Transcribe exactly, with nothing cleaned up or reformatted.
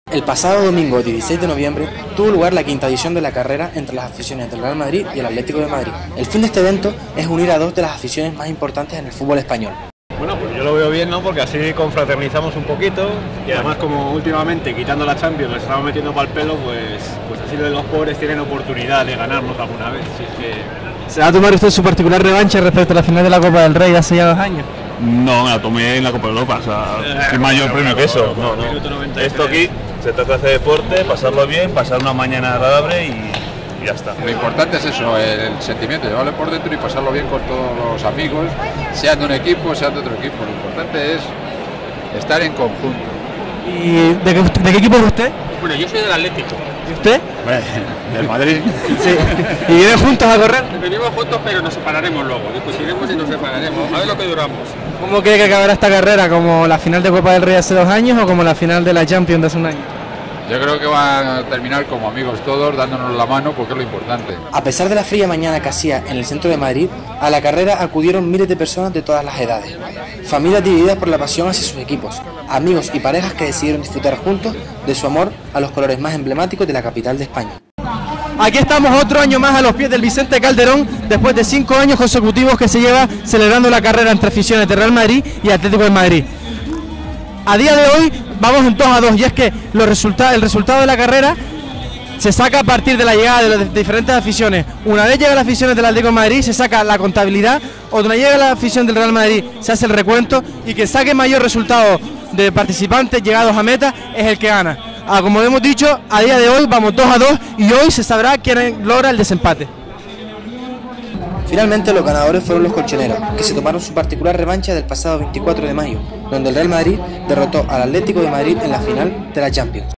El pasado domingo dieciséis de noviembre tuvo lugar la quinta edición de la carrera entre las aficiones del Real Madrid y el Atlético de Madrid. El fin de este evento es unir a dos de las aficiones más importantes en el fútbol español. Bueno, pues yo lo veo bien, ¿no? Porque así confraternizamos un poquito y además como últimamente quitando la Champions les estamos metiendo para el pelo, pues, pues así los pobres tienen oportunidad de ganarnos alguna vez. Así es que... ¿Se va a tomar usted su particular revancha respecto a la final de la Copa del Rey de hace ya dos años? No, me la tomé en la Copa de Europa, o sea, es mayor premio que eso. No, no. Esto aquí se trata de hacer deporte, pasarlo bien, pasar una mañana agradable y, y ya está. Lo importante es eso, el sentimiento, llevarlo por dentro y pasarlo bien con todos los amigos, sean de un equipo, sean de otro equipo. Lo importante es estar en conjunto. ¿Y de qué, de qué equipo es usted? Bueno, yo soy del Atlético. ¿Y usted? Bueno, del Madrid. Sí. ¿Y vienen juntos a correr? Venimos juntos, pero nos separaremos luego. Después iremos y nos separaremos. A ver lo que duramos. ¿Cómo cree que acabará esta carrera? ¿Como la final de Copa del Rey hace dos años o como la final de la Champions de hace un año? Yo creo que van a terminar como amigos todos, dándonos la mano, porque es lo importante. A pesar de la fría mañana que hacía en el centro de Madrid, a la carrera acudieron miles de personas de todas las edades. Familias divididas por la pasión hacia sus equipos, amigos y parejas que decidieron disfrutar juntos de su amor a los colores más emblemáticos de la capital de España. Aquí estamos otro año más a los pies del Vicente Calderón, después de cinco años consecutivos que se lleva celebrando la carrera entre aficiones de Real Madrid y Atlético de Madrid. A día de hoy vamos en dos a dos y es que los resultados, el resultado de la carrera se saca a partir de la llegada de las diferentes aficiones. Una vez llega la afición del Atlético de Madrid se saca la contabilidad, otra vez llega la afición del Real Madrid se hace el recuento y que saque mayor resultado de participantes llegados a meta es el que gana. Ah, como hemos dicho, a día de hoy vamos dos a dos y hoy se sabrá quién logra el desempate. Finalmente los ganadores fueron los colchoneros, que se tomaron su particular revancha del pasado veinticuatro de mayo, donde el Real Madrid derrotó al Atlético de Madrid en la final de la Champions.